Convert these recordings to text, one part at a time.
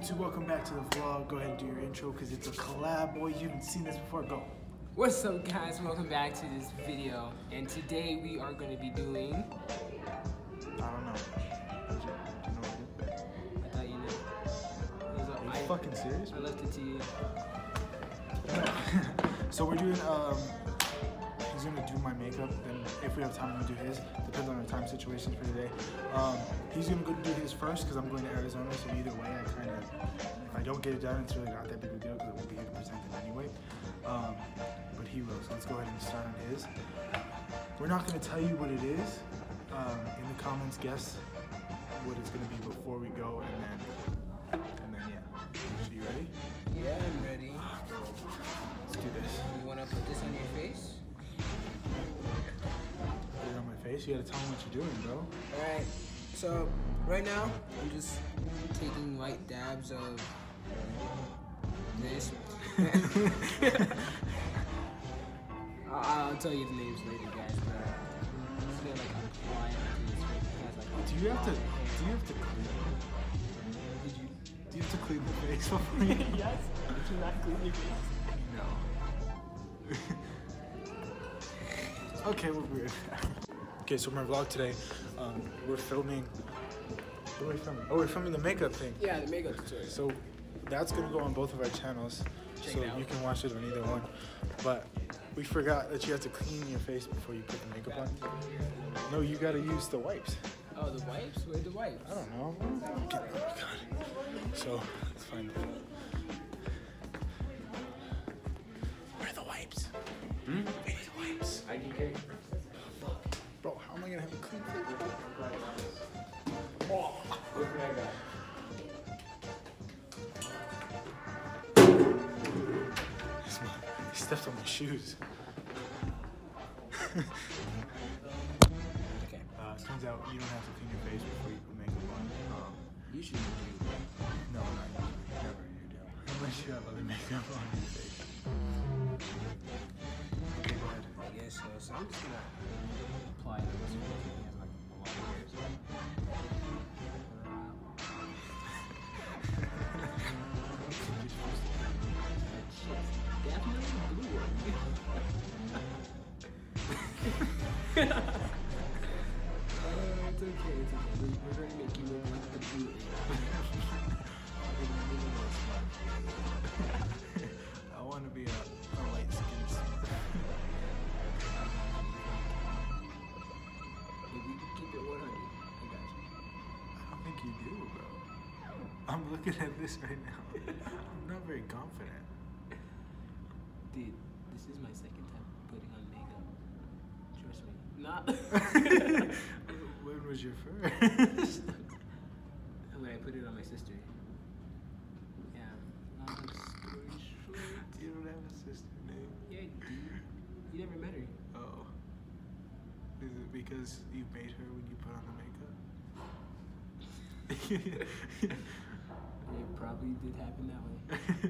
YouTube, welcome back to the vlog. Go ahead and do your intro because it's a collab, boy. You haven't seen this before, go. What's up, guys? Welcome back to this video. And today we are going to be doing... I don't know. I thought you knew. Are you fucking serious? I left it to you. So we're doing, he's gonna do my makeup, and if we have time, we'll do his. Depends on our time situation for today. He's gonna go do his first because I'm going to Arizona, so either way, if I don't get it done, it's really not that big a deal because I won't be here to present it anyway. But he will, so let's go ahead and start on his. We're not gonna tell you what it is. In the comments, guess what it's gonna be before we go, and then yeah. So you ready? Yeah, I'm ready. Let's do this. You want to put this on your face? Put it on my face? You gotta tell me what you're doing, bro. Alright, so right now, I'm just taking light dabs of this. I'll tell you the names later, guys, but I'm just gonna apply it to his face. Do you have to clean? Do you have to clean the face before you? Yes. Do not clean your face. No. Okay, we're weird. Okay, so my vlog today, we're filming. What are we filming? Oh, we're filming the makeup thing. Yeah, the makeup tutorial. So that's gonna go on both of our channels, so you can watch it on either one. But we forgot that you have to clean your face before you put the makeup on. No, you gotta use the wipes. Oh, the wipes? Where are the wipes? I don't know. Oh my God. So let's find it. Where are the wipes? We need the wipes. IDK. Bro, how am I gonna have a clean face? Oh, look what I got. He stepped on my shoes. Okay. Turns out you don't have to clean your face before you put makeup on. You should do No, not usually. Never you do. Unless you have other makeup on your face. Okay, go ahead. I guess so. So I'm just gonna apply it on this face. He has like a lot of hairs. Definitely blue one. It's okay, it's okay. We're gonna make you look like the blue. I want to be a light skinned smart. If we can keep it 100, I got you. I don't think you do, bro. I'm looking at this right now. I'm not very confident. Dude, this is my second time putting on makeup. Trust me. Not. When was your first? When I put it on my sister. Yeah. Long story short. You don't have a sister name. Yeah, dude. You never met her. Oh. Is it because you made her when you put on the makeup? It probably did happen that way.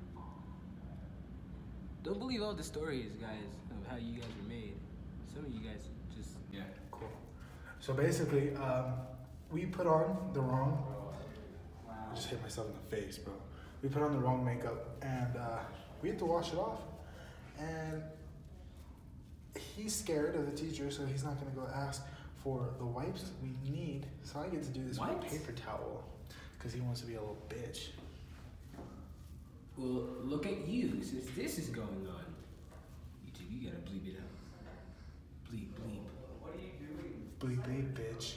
Don't believe all the stories, guys, of how you guys were made. Some of you guys just... Yeah, cool. So basically, we put on the wrong... I just hit myself in the face, bro. We put on the wrong makeup, and we had to wash it off. And he's scared of the teacher, so he's not going to go ask for the wipes we need. So I get to do this with a paper towel, because he wants to be a little bitch. Well, look at you, since this is going on. YouTube, you gotta bleep it out. Bleep, bleep. What are you doing? Bleep, bleep, bitch.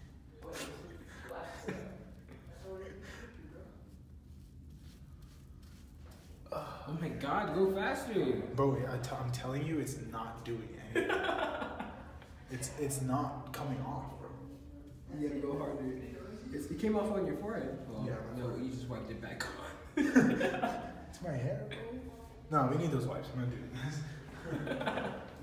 Oh my God, go faster. Bro, I'm telling you, it's not doing anything. It's not coming off, bro. You gotta go harder. It came off on your forehead. Well, Yeah, my no, forehead. you just wiped it back on. It's my hair, bro. No, we need those wipes. I'm gonna do this.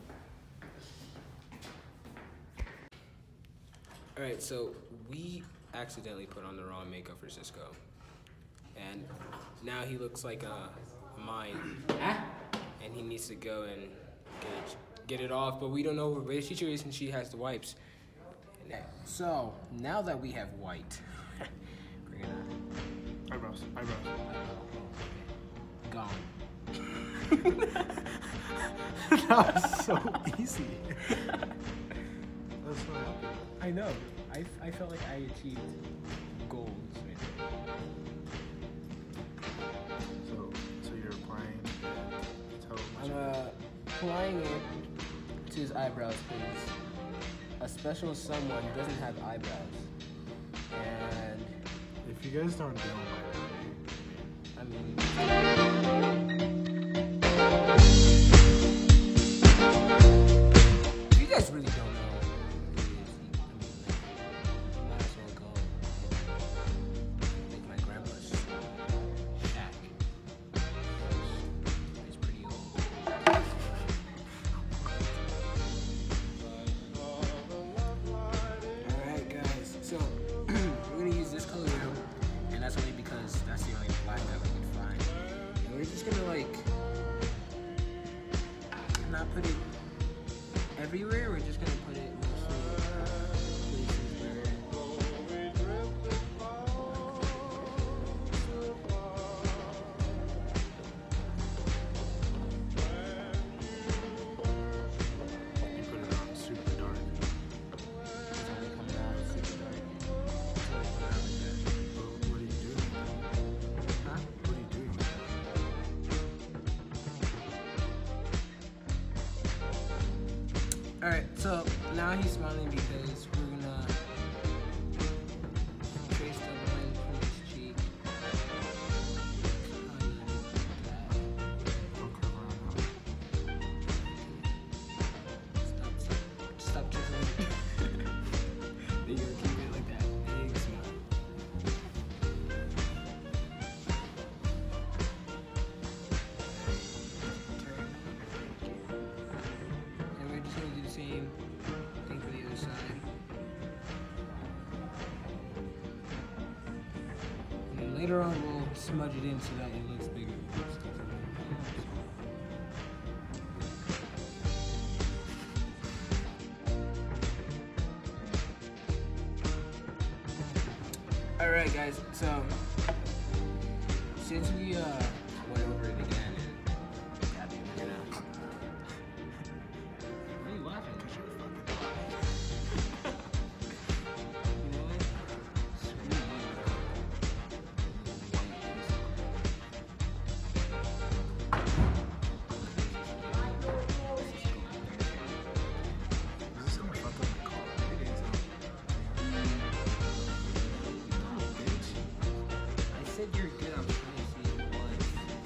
Alright, so we accidentally put on the wrong makeup for Cisco. And now he looks like a mime. And he needs to go and get it off, but we don't know where the teacher is and she has the wipes. So, now that we have white, we're gonna Eyebrows. Eyebrows. Gone. That was so easy. That's so happy. I know. I felt like I achieved goals right there. So you're applying I'm applying it to his eyebrows because a special someone doesn't have eyebrows. And if you guys don't know, I mean, if you guys really don't know who he is, I mean, like, you might as well go like my grandpa's shack. He's pretty old. Alright guys, so we're gonna use this color wheel, and that's only because that's the only black that we can find. And we're just gonna like not put it everywhere, we're just gonna put it mostly places where you put it on super dark. it's only coming out super dark. It's only coming out like that. What are you doing? Huh? What are you doing? Alright, so now he's smiling because we're gonna trace the line from his cheek. Kinda like that. Don't curve around Stop chiseling. Then you're gonna keep it like that. Big smile. And we're just gonna do the same thing for the other side. And then later on we'll smudge it in so that it looks bigger. Alright guys, so since we went over it again and Gabby, we're gonna why are you laughing? You know what? Screw you. Is this gonna fuck up my car? It is. Bitch. I said you're good, I'm trying to see if it was.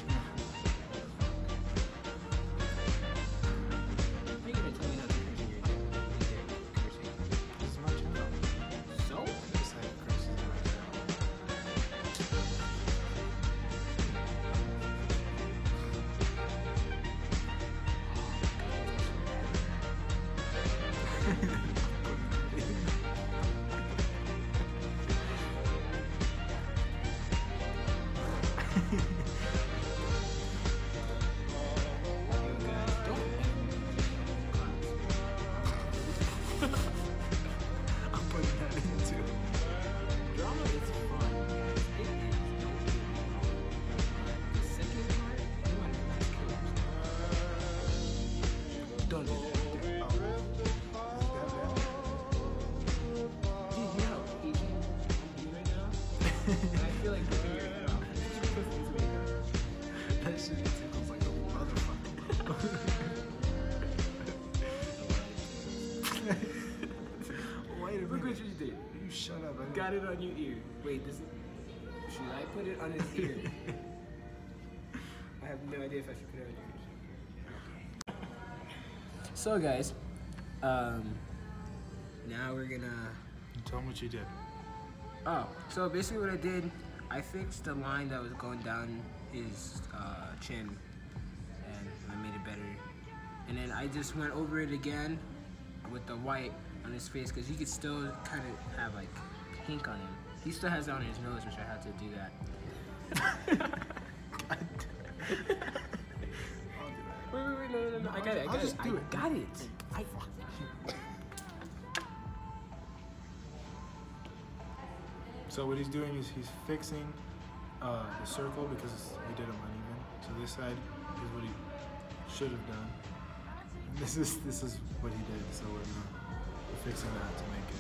How are you gonna tell me not to curse in your channel? Cursing. This is my channel. So? This like curses in my channel. I'm putting that in too. Drama is fun. It is. Don't get me wrong. But the second part, you want to kill yourself. Don't do that. Dude, you know how patient I'm being right now? And I feel like ripping your head off. It's just pussy makeup. That shit tickles like a motherfucker. Wait a Look what minute. you did. You shut up. I Got it on your ear. Wait, should I put it on his ear? I have no idea if I should put it on your ear. So guys, now we're gonna. Tell them what you did. Oh, so basically what I did, I fixed the line that was going down his chin, and I made it better. And then I just went over it again with the white on his face, because you could still kind of have like pink on him. He still has it on his nose, which I had to do that. Wait, no, I got it. I'll just do it. I got it. So what he's doing is he's fixing the circle because he did them uneven. So this side is what he should have done. And this is what he did. So we're fixing that to make it.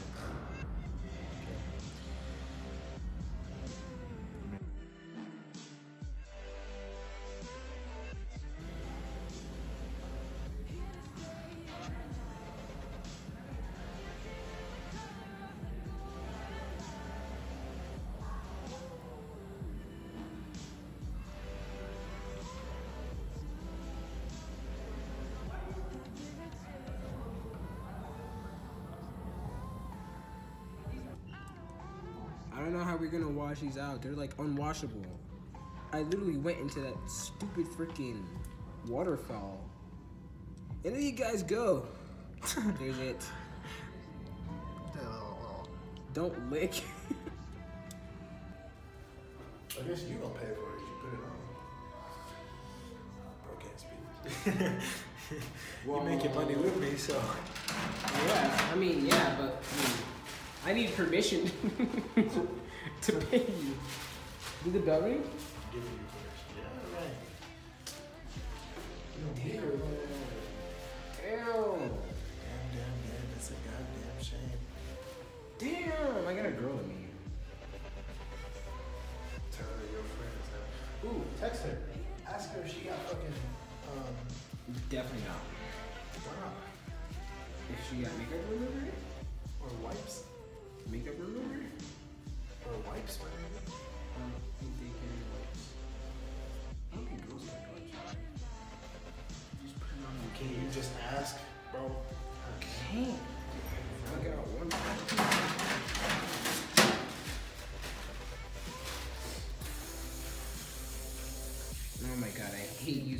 I don't know how we're gonna wash these out. They're like unwashable. I literally went into that stupid freaking waterfall. And there you guys go. There's it. Don't lick. I guess you don't pay for it. You put it on. Bro can't speak. You making money with me, so. Yeah, I mean, yeah, but I need permission to pay you. Did the bell ring? Giving you permission. Yeah, right. Damn. Ew. Damn, that's a goddamn shame. Damn, I got a girl with me. Tell her your friends. Ooh, text her. Ask her if she got fucking, Definitely not. why not? If she got makeup remover? Or wipes. Makeup remover? Or wipes, my nigga. I don't think they can wipes. I don't think girls like wipes. Just put it on the Can you just ask, bro? can't. I got one. Oh my god, I hate you